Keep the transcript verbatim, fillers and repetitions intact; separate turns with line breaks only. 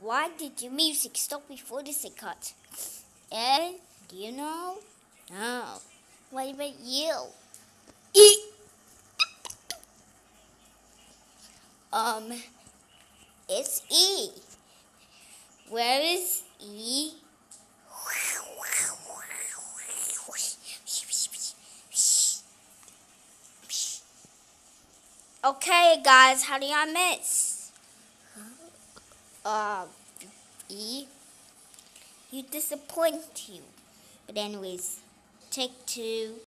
Why did your music stop before the sick cut? Eh? Do you know? No. What about you? E. Um, it's E. Where is E? Okay, guys, how do I miss? Uh, E. You disappoint you. But anyways, take two.